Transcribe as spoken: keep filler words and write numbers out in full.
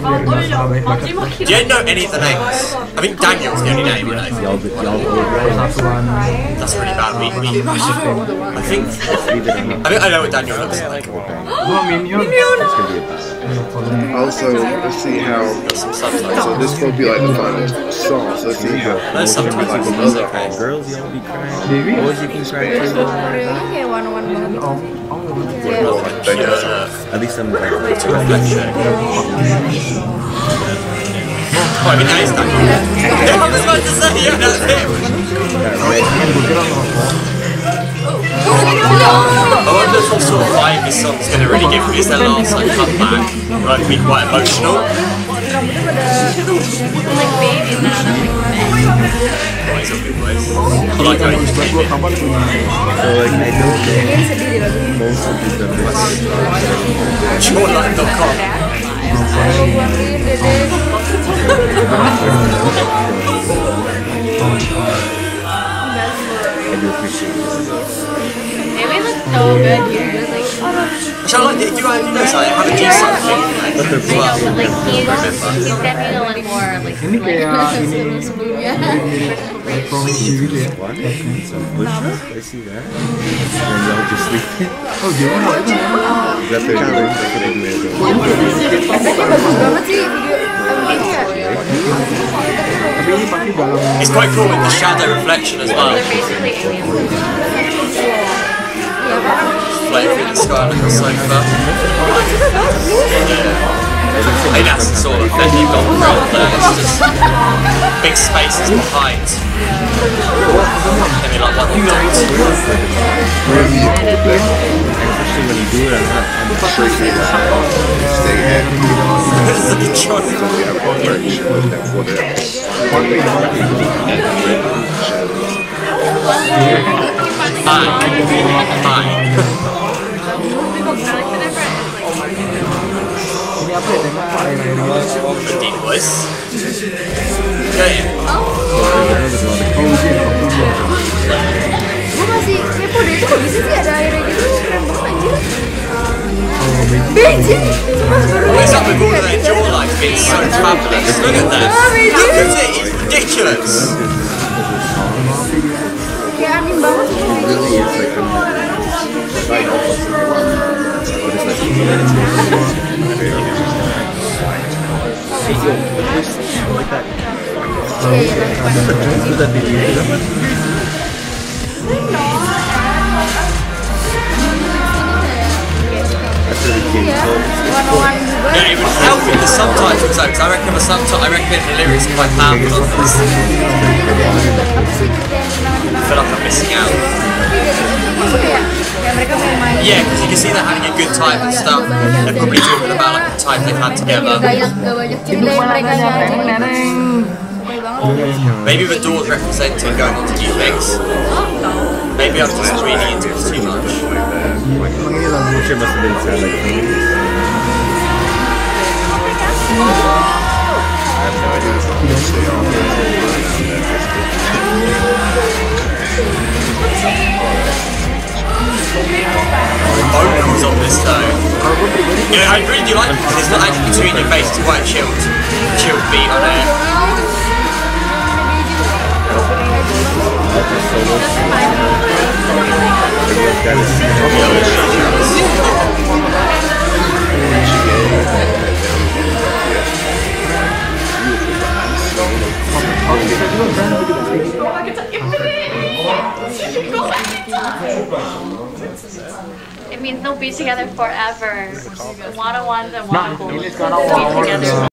Do you know any of the names? I think Daniel's the only name I know. That's really bad. We, we, I think I think I know what Daniel looks like. Also, let's see how. So this will be like the final song. So let's see how. There's sometimes like another okay. Girls, y'all be crying. Boys, you can cry too. At least I'm like it's a reflection. Oh, I mean, that is Daniel. I was about to say, yeah, that's him. I wonder what sort of vibe this song's going to really give me. It's their last like comeback. Like, be quite emotional. Oh, he's a good voice. I like how he just came in. So, like, I don't know most of these numbers. Jawline dot com. I do appreciate it. They look so good here. Like, Actually, I like it. You know, you know, like, have a decent thing. I know, but like he's, he's definitely more like like sebelum-sebelumnya. What? Some push-ups? I see that. And y'all just sleeping. Oh, gimana itu? Is that their thing? They could do it. Efeknya bagus banget sih video. It's quite cool with the shadow reflection as well. They're basically aliens. Floating through the sky like a sofa. I think that's the sort of thing you've got around there. It's just big spaces behind. Maybe like one or two. Especially when you do it, I'm not. I'm Stay happy. Hi. Hi. Deep voice. Okay. Gue masih kepo deh, itu kok bisa sih ada airnya gitu, keren banget anjir. Benji! What is up with all of their jawlines being so fabulous? Look at that. Look at it, it's ridiculous. Kayak anime banget sih. really is like a like what is that? Hey yo, like that. Is that the Yeah, it would help with the subtitles though, because I reckon the subtitle, I reckon the lyrics are quite powerful on this. I feel like I'm missing out. Yeah, because you can see they're having a good time and stuff. They're probably talking about like the time they've had together. Maybe the door's representing going on to new things. Maybe I'm just reading into it too much. I'm sure it must have been sad like I have no idea what's going Vocals on this though. Yeah, I really do like it because it's not actually between your face, it's quite a chilled, chilled beat on it. It means they'll be together forever. One-on-ones and one-on-ones will be together.